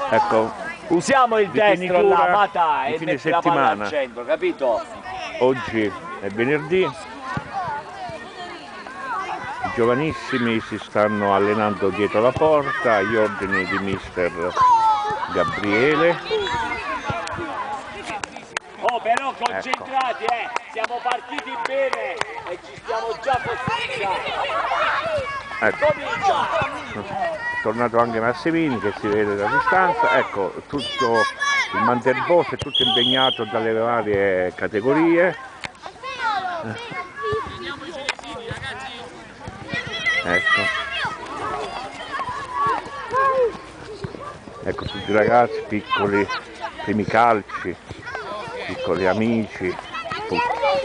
Ecco, usiamo il destro là, Mata, e fine metti la palla settimana. al centro, capito? Oggi è venerdì, i giovanissimi si stanno allenando dietro la porta agli ordini di mister Gabriele. Oh, però concentrati, siamo partiti bene e ci stiamo già costruendo. Ecco, tornato anche Massimini che si vede da distanza. Ecco, tutto il Manterboss è tutto impegnato dalle varie categorie. Ecco tutti i ragazzi piccoli, primi calci, piccoli amici, tutti.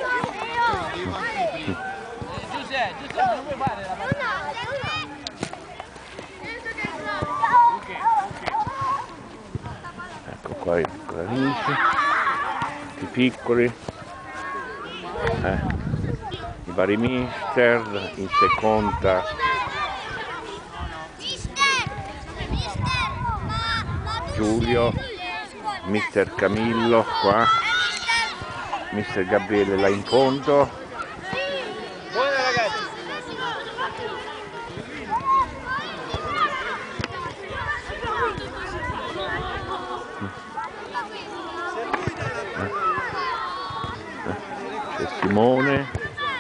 Ecco qua i piccoli amici, tutti piccoli, i vari mister, in seconda Giulio, mister Camillo qua, mister Gabriele là in fondo. Buona ragazzi! C'è Simone.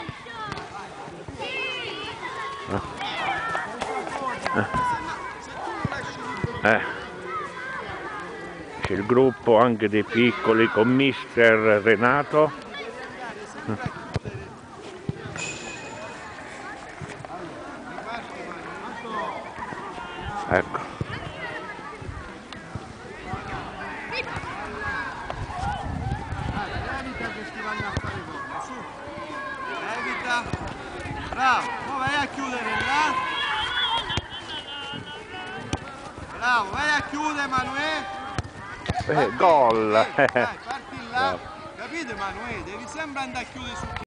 C'è il gruppo anche dei piccoli con mister Renato. Ecco. Evita, bravo, ora vai a chiudere là. Bravo, vai a chiudere Emanuele. Gol! Dai, parti là. Capito Emanuele? Devi sempre andare a chiudere su